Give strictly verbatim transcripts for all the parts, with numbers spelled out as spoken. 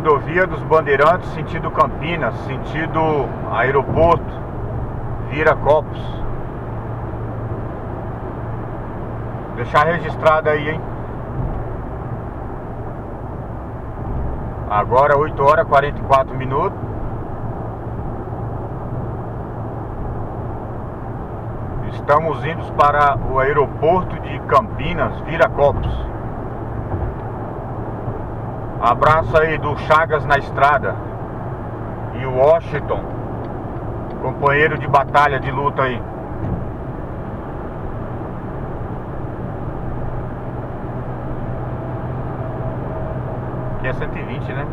rodovia dos Bandeirantes, sentido Campinas, sentido aeroporto, Viracopos. Deixar registrado aí, hein? Agora oito horas e quarenta e quatro minutos. Estamos indo para o aeroporto de Campinas, Viracopos. Abraço aí do Chagas na estrada e o Washington, companheiro de batalha, de luta aí. Aqui é cento e vinte, né?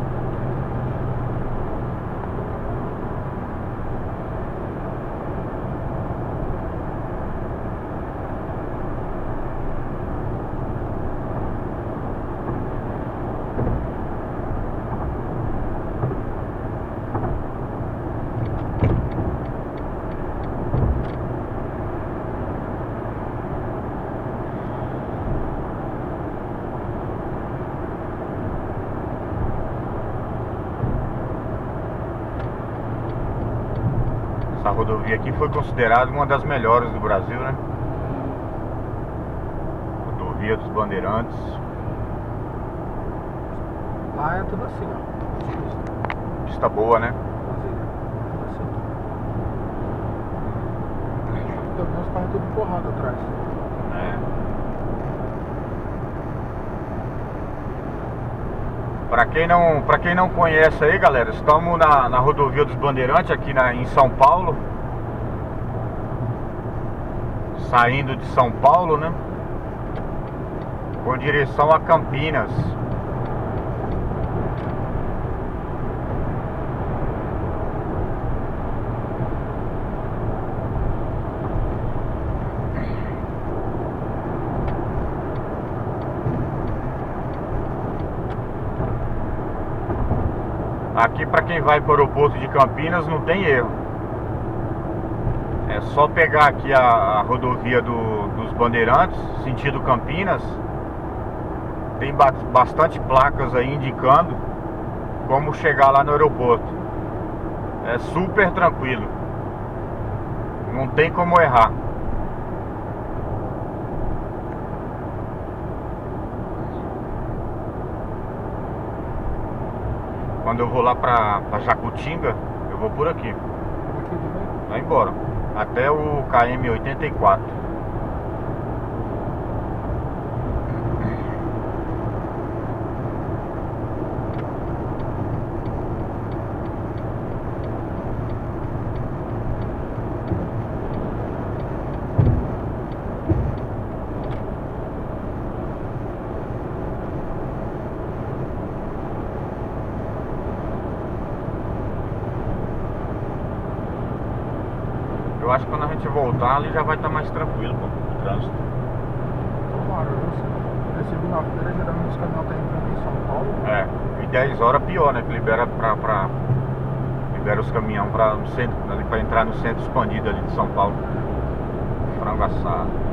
Essa rodovia aqui foi considerada uma das melhores do Brasil, né? Rodovia dos Bandeirantes. Lá é tudo assim, ó. Pista boa, né? Tudo assim. Tem meus carros tudo porrado atrás. É. Pra quem não, pra quem não conhece aí, galera, estamos na, na rodovia dos Bandeirantes, aqui na, em São Paulo. Saindo de São Paulo, né? Com direção a Campinas. Aqui, para quem vai para o aeroporto de Campinas, não tem erro. É só pegar aqui a, a rodovia do, dos Bandeirantes, sentido Campinas. Tem ba bastante placas aí indicando como chegar lá no aeroporto. É super tranquilo. Não tem como errar. Quando eu vou lá pra, pra Jacutinga, eu vou por aqui. Aqui também? Vai embora. Até o K M oitenta e quatro. Eu acho que quando a gente voltar ali já vai estar mais tranquilo, pô, o trânsito. Tomara, viu? Segunda-feira geralmente os caminhões estão entrando em São Paulo. É, e dez horas pior, né? Que libera pra, pra libera os caminhões pra, no centro, ali, pra entrar no centro expandido ali de São Paulo. Frango assado.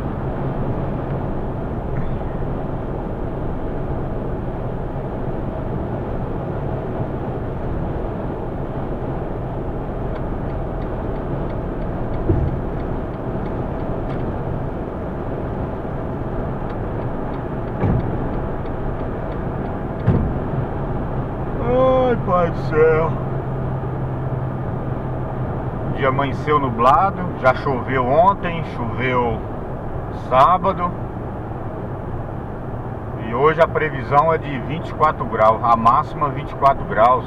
Pai do céu. O dia amanheceu nublado. Já choveu ontem, choveu sábado. E hoje a previsão é de vinte e quatro graus. A máxima vinte e quatro graus.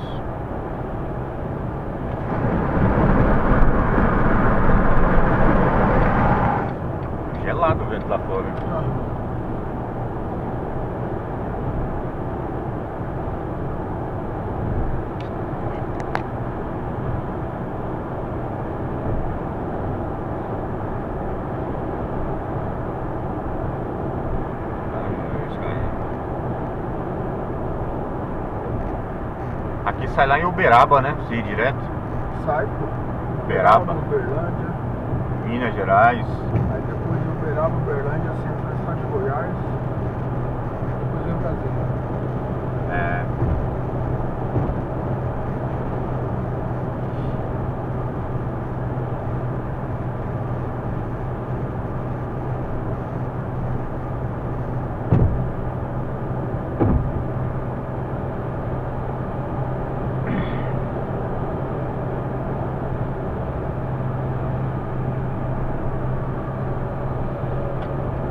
Gelado o vento lá fora. Ah. Aqui sai lá em Uberaba, né? Se ir direto. Sai, pô. Uberaba, Uberlândia. Minas Gerais. Aí depois de Uberaba, Uberlândia, centro do estado de Goiás. Depois vem Brasília. É.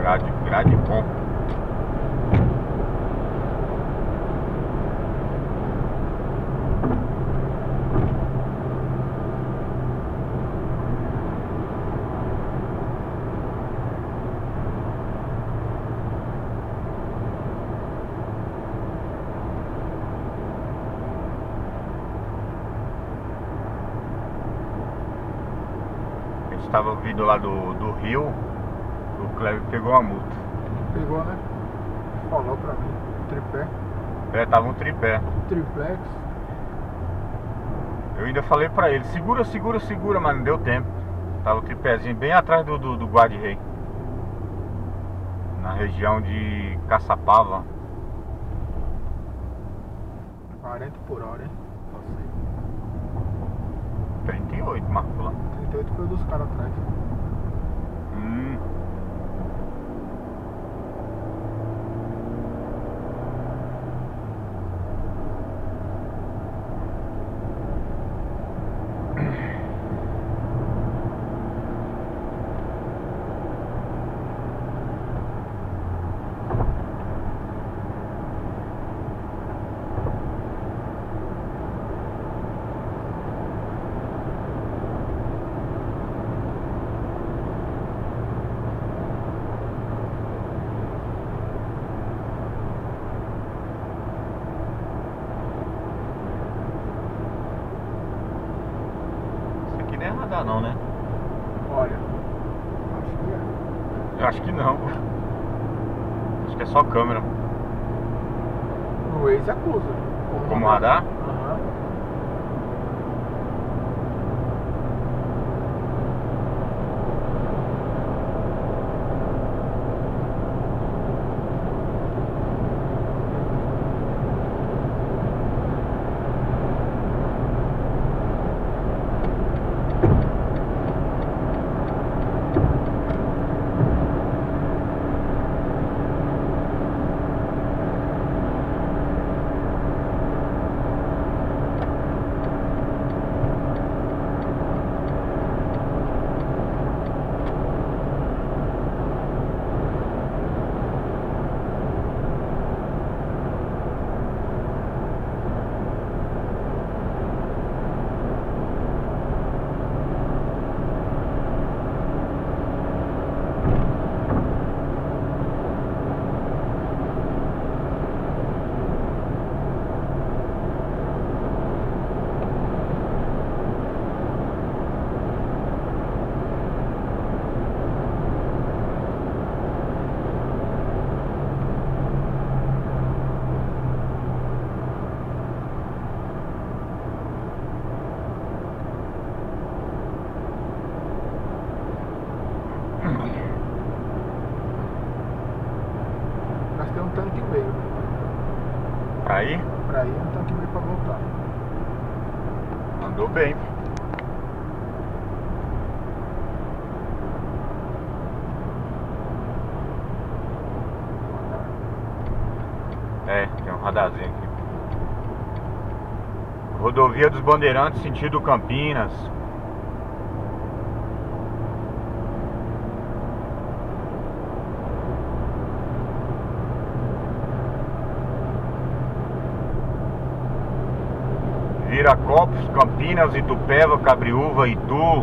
grade, grade bom. Estava vindo lá do, do Rio, o Cleber pegou uma multa. Pegou, né? Falou pra mim, tripé. É, tava um tripé. Triplex. Eu ainda falei pra ele, segura, segura, segura, mas não deu tempo. Tava o tripézinho bem atrás do, do, do Guarda-Rei, na região de Caçapava. quarenta por hora, hein? Passei. trinta e oito, marcou lá. trinta e oito foi dos caras atrás. Hum. Não é radar não, né? Olha, acho que é. Eu acho que não. Acho que é só câmera. No Waze acusa. Como, Como radar? Aham. Mas tem um tanque e meio. Pra ir? Pra ir, um tanque e meio pra voltar. Andou bem. É, tem um radarzinho aqui. Rodovia dos Bandeirantes, sentido Campinas. Viracopos, Campinas, Itupeva, Cabriúva, Itu.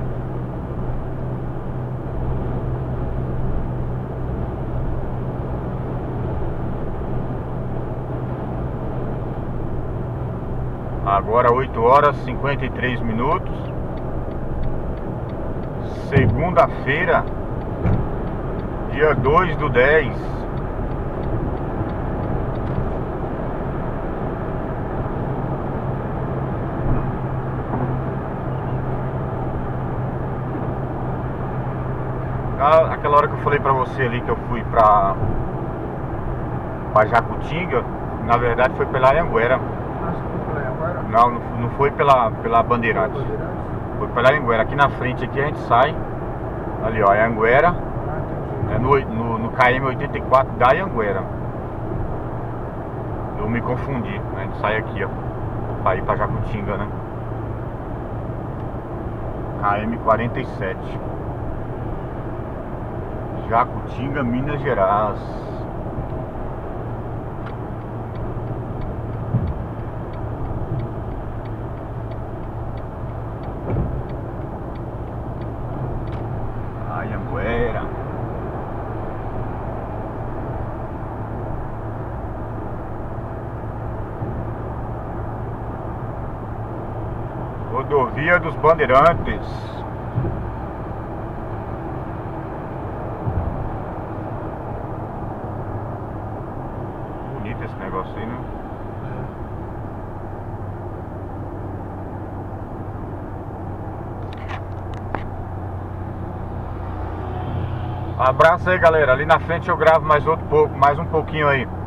Agora oito horas e cinquenta e três minutos. Segunda-feira, dia dois do dez. Aquela hora que eu falei pra você ali que eu fui pra, pra Jacutinga, na verdade foi pela Anhanguera. Ah, você foi pela Anhanguera? Não, não, não foi pela, pela Bandeirantes. Bandeirantes? Foi pela Anhanguera. Aqui na frente aqui a gente sai. Ali ó, Anhanguera. Ah, entendi. É no, no, no K M oitenta e quatro da Anhanguera. Eu me confundi. A gente sai aqui ó, pra ir pra Jacutinga, né? K M quarenta e sete. Jacutinga, Minas Gerais. Anhanguera. Rodovia dos Bandeirantes. Bonito esse negócio aí, né? Abraço aí, galera. Ali na frente eu gravo mais outro pouco, mais um pouquinho aí.